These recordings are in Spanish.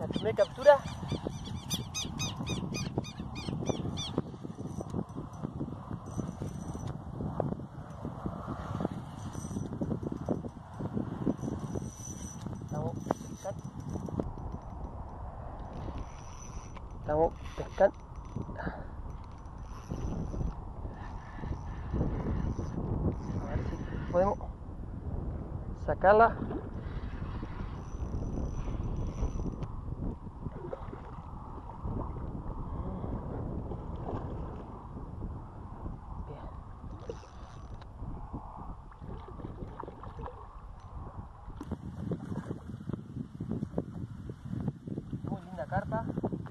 La primera captura. Estamos pescando. A ver si podemos sacarla. Muy linda carpa.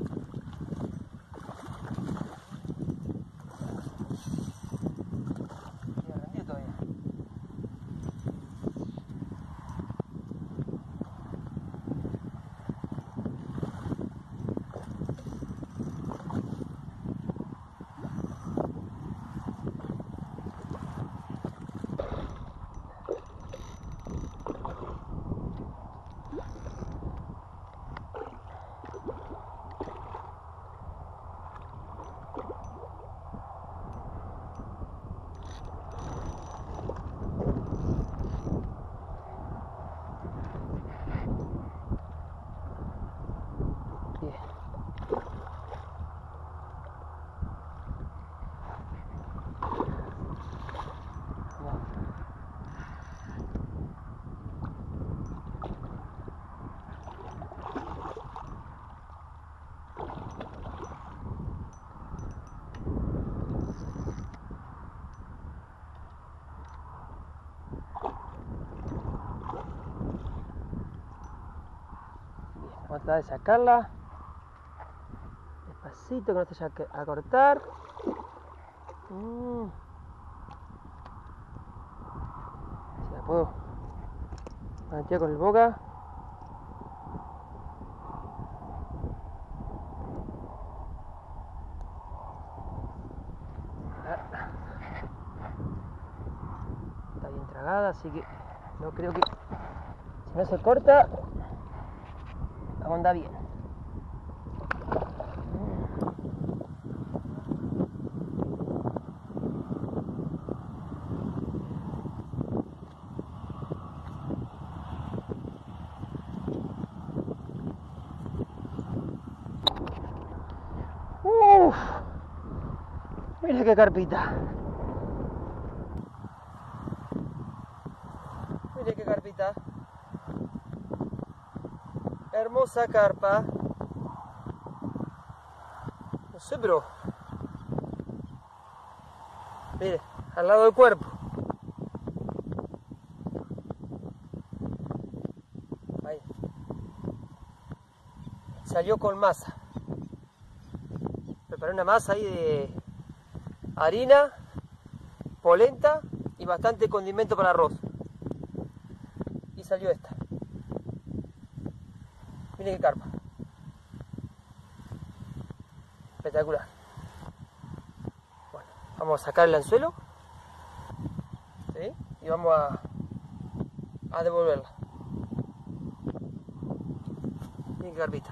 Vamos a tratar de sacarla despacito, que no te vaya a cortar. Si la puedo mantener con el boca. Está bien tragada, así que no creo que si no se corta, vamos a andar bien. Mira qué carpita. Mira qué carpita. Hermosa carpa. No sé, pero... Mire, al lado del cuerpo. Ahí. Salió con masa. Preparé una masa ahí de harina, polenta y bastante condimento para arroz. Y salió esta. Miren qué carpa. Espectacular. Bueno, vamos a sacar el anzuelo. ¿Sí? Y vamos a devolverla. Miren qué carpita.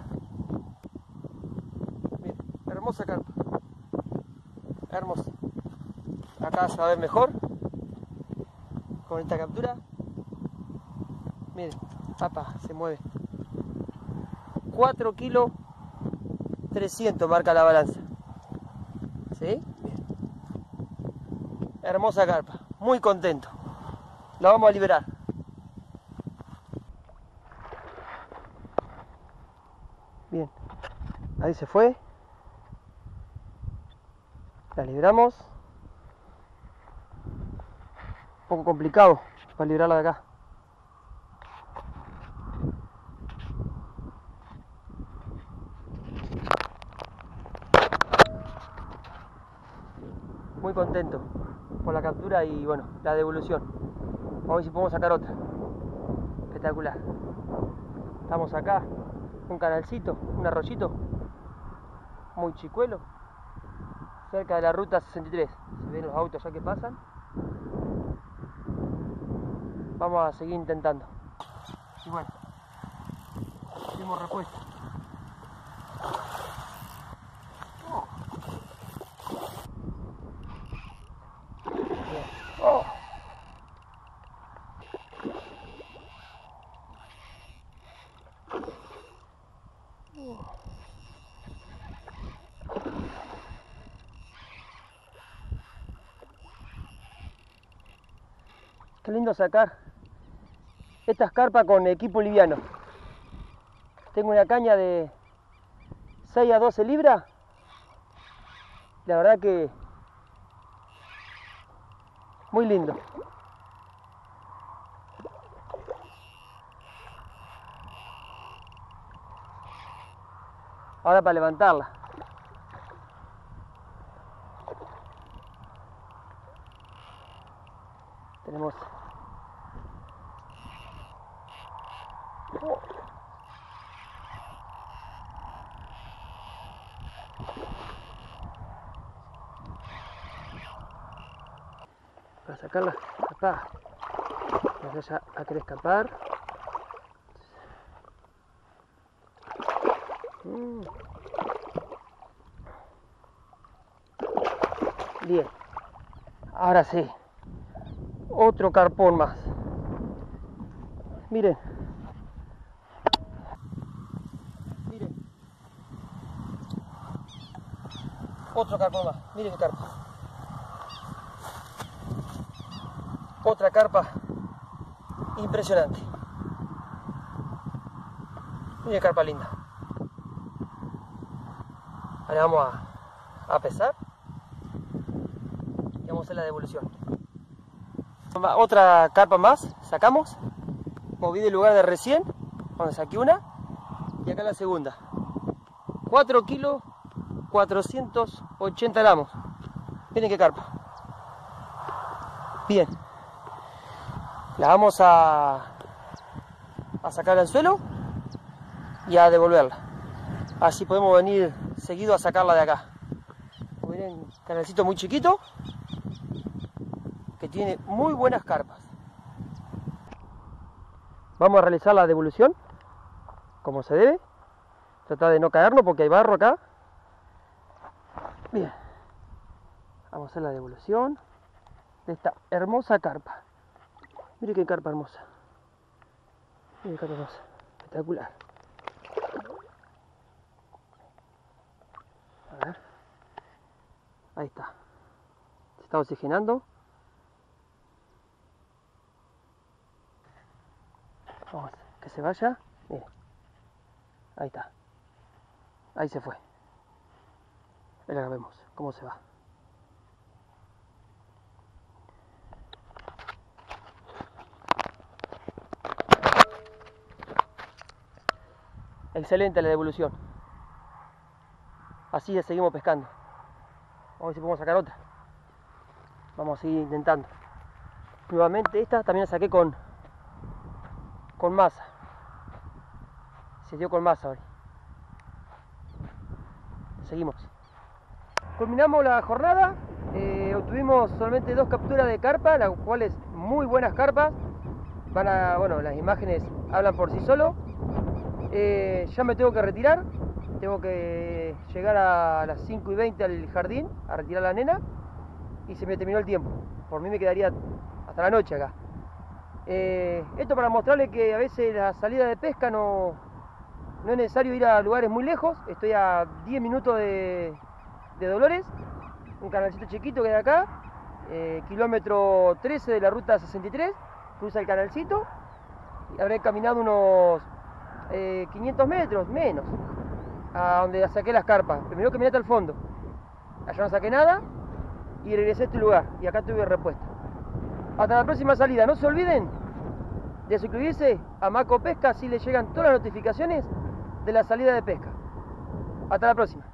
Miren, hermosa carpa. Hermosa. Acá se va a ver mejor con esta captura. Miren, papá, se mueve. 4 kilos 300 marca la balanza. ¿Sí? Bien. Hermosa carpa. Muy contento. La vamos a liberar. Bien. Ahí se fue. La liberamos. Un poco complicado para liberarla de acá. Muy contento por la captura y bueno, la devolución. Vamos a ver si podemos sacar otra. Espectacular. Estamos acá, un canalcito, un arroyito muy chicuelo, cerca de la ruta 63. Se ven los autos ya que pasan. Vamos a seguir intentando. Y bueno, hicimos respuesta. Qué lindo sacar estas carpas con equipo liviano. Tengo una caña de 6 a 12 libras. La verdad que muy lindo. Ahora para levantarla. Tenemos para sacarla, papá. No vaya a querer escapar. Bien. Ahora sí. Otro carpón más. Miren. Miren. Otro carpón más. Miren qué carpa. Otra carpa impresionante. Miren qué carpa linda. Ahora vamos a pesar y vamos a hacer la devolución. Otra carpa más, sacamos. Moví del lugar de recién, donde saqué una, y acá la segunda. 4 kilos, 480 gramos. Miren qué carpa. Bien. La vamos a sacar al suelo y a devolverla. Así podemos venir seguido a sacarla de acá. Miren, un canalcito muy chiquito que tiene muy buenas carpas. Vamos a realizar la devolución como se debe. Tratar de no caernos porque hay barro acá. Bien. Vamos a hacer la devolución de esta hermosa carpa. Miren qué carpa hermosa. Miren qué carpa hermosa. Espectacular. A ver. Ahí está. Se está oxigenando. Vamos, que se vaya. Miren. Ahí está. Ahí se fue. Ahora vemos cómo se va. Excelente la devolución. Así ya seguimos pescando. Vamos a ver si podemos sacar otra. Vamos a seguir intentando. Nuevamente esta también la saqué con masa. Se dio con masa hoy. Seguimos. Culminamos la jornada. Obtuvimos solamente 2 capturas de carpa, las cuales muy buenas carpas. Bueno, las imágenes hablan por sí solo. Ya me tengo que retirar. Tengo que llegar a las 5:20 al jardín a retirar a la nena. Y se me terminó el tiempo. Por mí me quedaría hasta la noche acá. Esto para mostrarles que a veces la salida de pesca no es necesario ir a lugares muy lejos. Estoy a 10 minutos de Dolores, un canalcito chiquito que hay acá, kilómetro 13 de la ruta 63, cruza el canalcito y habré caminado unos 500 metros, menos, a donde saqué las carpas. Primero caminé hasta el fondo, allá no saqué nada y regresé a este lugar y acá tuve respuesta. Hasta la próxima salida, no se olviden de suscribirse a Maco Pesca, así les llegan todas las notificaciones de la salida de pesca. Hasta la próxima.